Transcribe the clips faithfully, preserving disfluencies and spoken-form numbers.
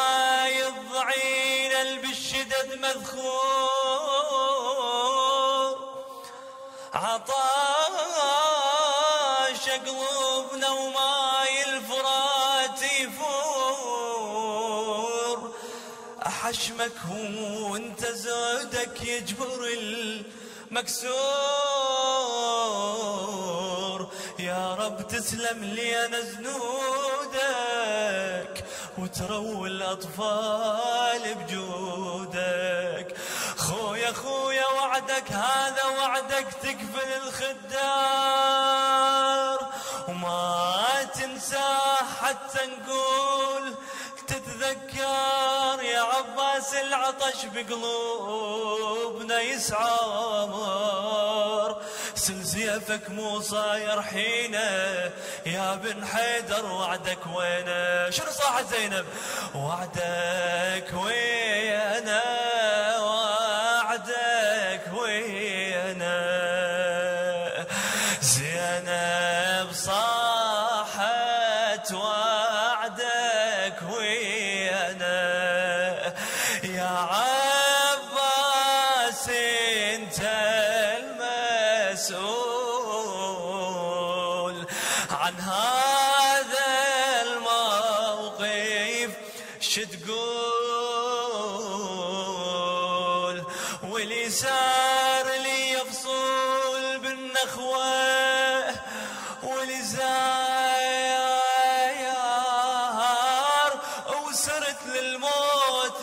ما يضعين بالشدد مذخور، عطاش قلوبنا وماي الفرات يفور. أحشمك وانت زودك يجبر المكسور. يا رب تسلم لي أنا زنودك وتروي الأطفال بجودك. خويا خويا وعدك هذا وعدك تكفل الخدار، وما تنساه حتى نقول تتذكر. يا عباس العطش بقلوبنا يسعر، سل سيفك مو صاير حينه يا بن حيدر. وعدك وينه؟ شنو صاحت زينب؟ وعدك وينه؟ وعدك وينه؟ زينب صاحت وعدك وينه؟ يا عباس انت المسؤول عن هذا الموقف، شتقول؟ واللي صار لي يفصل بالنخوة، واللي زاير وسرت للموت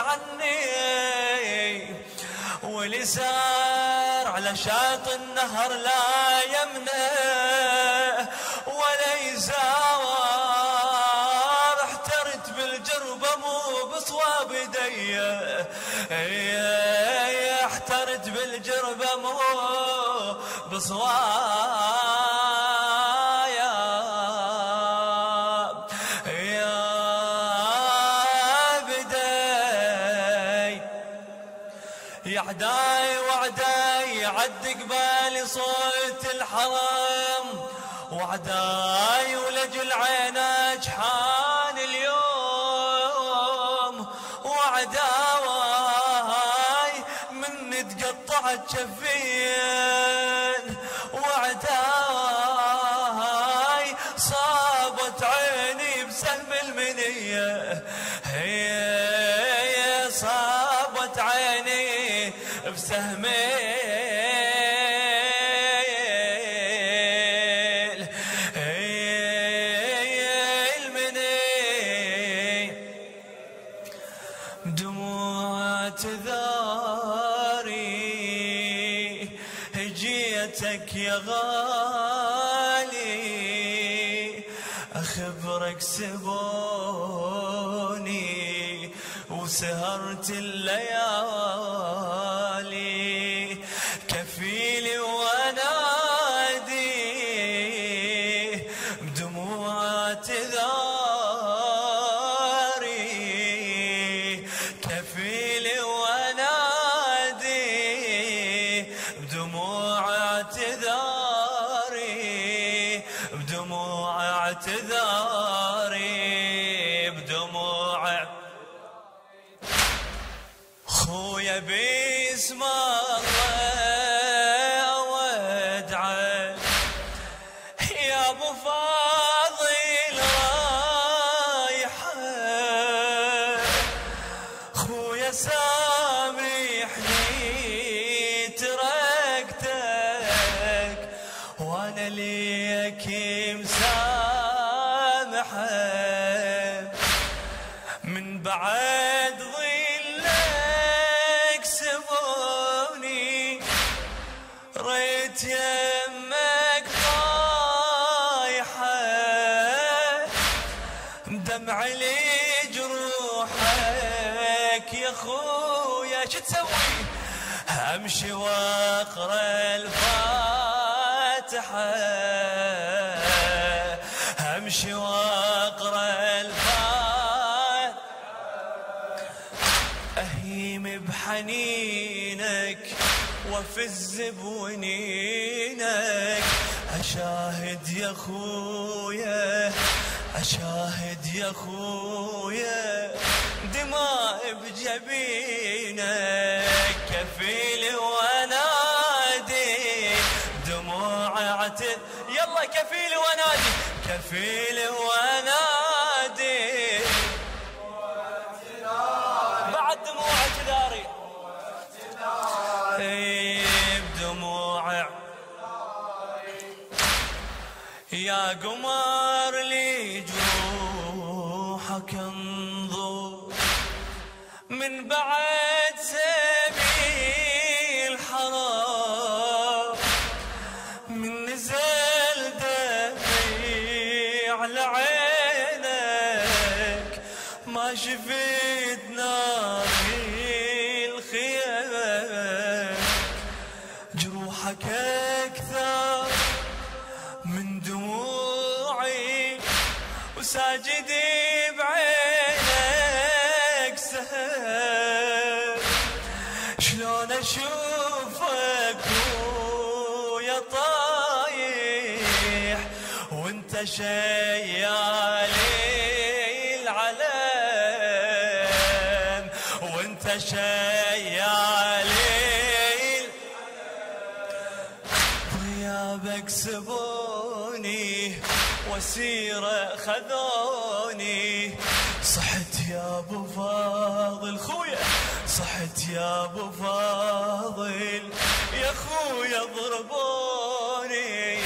متعني، واللي سار على شاط النهر لا يمنه ولا يزاور. احترت بالجربة مو بصواب ايدي، احترت بالجربة مو بصواب يا بداي. يا عداي وعداي عد قبالي صوت الحرم، وعداي ولجل عينك حان اليوم، وعداي من تقطعت شفين، وعداي صابت عيني بسهم المنية، هي صابت عيني بسهم المني. دموع ثاري هجيتك يا غالي، أخبرك سبوني وسهرت الليالي، كفيلي وانادي بدموع ثاري، كفيلي وانادي بدموع ثاري، بدموع ثاري، بدموع. خويا باسم الله وادعك يا ابو فاضل رايحه، خويا سامحني تركتك وانا ليك مسامحه، من بعد ظلك سبوني ريت يمك طايحه، دمع لي جروحك يا خويا شو تسوي؟ امشي واقرا الفاتحه، امشي واقرا الفاتحه، اهيم بحنينك وافز بونينك، اشاهد يا خويا اشاهد يا خويا جبينك كفيل ونادي دموع عتذ يلا كفيل ونادي كفيل ونادي بعد دموع اعتذاري بدموع يا قمر لي جروحك انظر من بعد سبيل حرام من نزل دمي على عينك ما شفت ناري الخيام جروحك أكثر من دموعي وساجدي بعينك سهل شلون اشوفك ويا طايح وانت شيالي العلم وانت شيالي غيابك سبوني وسيرة خذوني صحت يا ابو فاضل خويا صحت يا ابو فاضل يا خويا ضربوني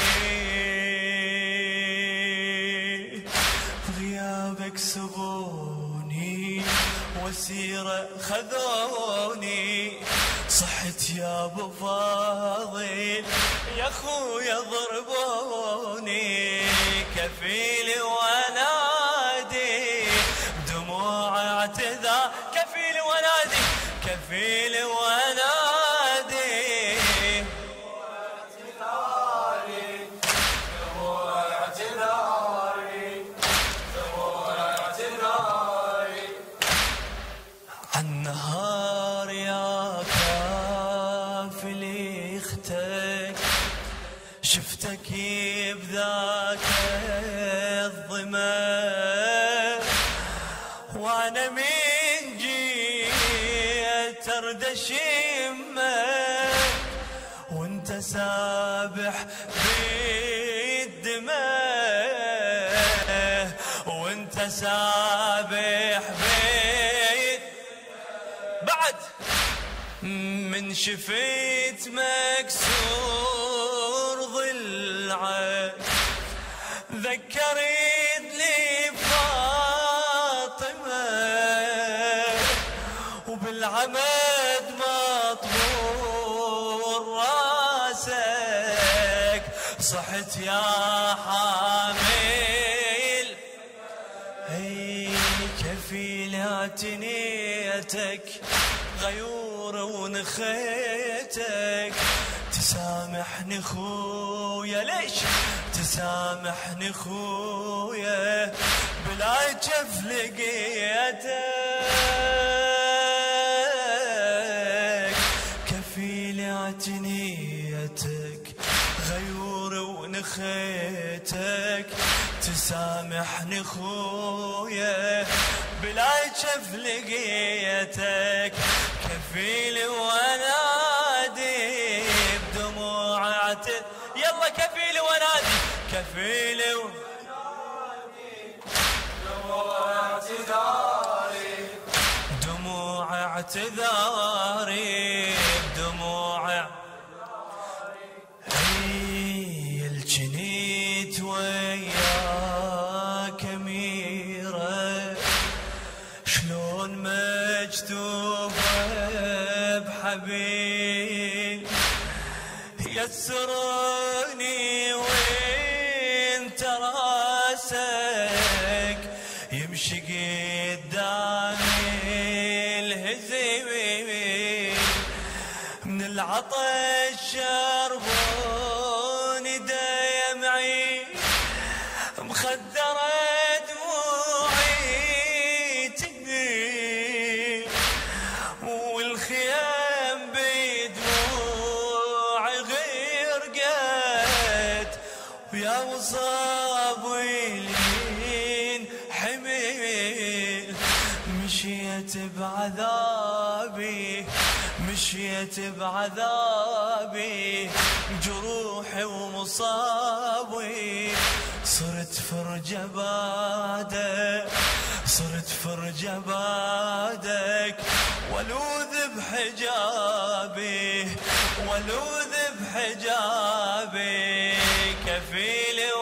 غيابك سبوني وسيرة خذوني صحت يا ابو فاضل يا خويا ضربوني كفيل ونادي دموع اعتذار كفيل ونادي كفيل ونادي دموع اعتذاري دموع اعتذاري عالنهار يا كافلي اختك شفتك بذاك الظما وانا من جيت ارد اشمك وانت سابح بالدماء وانت سابح بيد بعد من شفيت مكسور ضلعك ذكرت لي فاطمة وبالعمد مطبور راسك صحت يا حامل هي كفيل اعتنيتك غيور ونخيتك تسامحني خويا ليش تسامحني خويا بلا جف لقيتك كفيل اعتنيتك غيور ونخيتك تسامحني خويا بلا جف لقيتك كفيل ونادي بدموع اعتذار يلا كفيل ونادي كفيل ونادي دموع اعتذاري دموع اعتذاري دموع هي الجنيت وياك اميره شلون مجتوبه بحبيب يسرني وانت راسك يمشي قدامي الهزيم من العطش شربوني دمعي مخدرة دموعي تبي والخيام بدموعي غرقت ويا وصاب ويلين حميل مشيت بعذابي مشيت بعذابي جروحي ومصابي صرت فرجة بعدك صرت فرجة بعدك ولوذ بحجابي ولوذ بحجابي كفيلي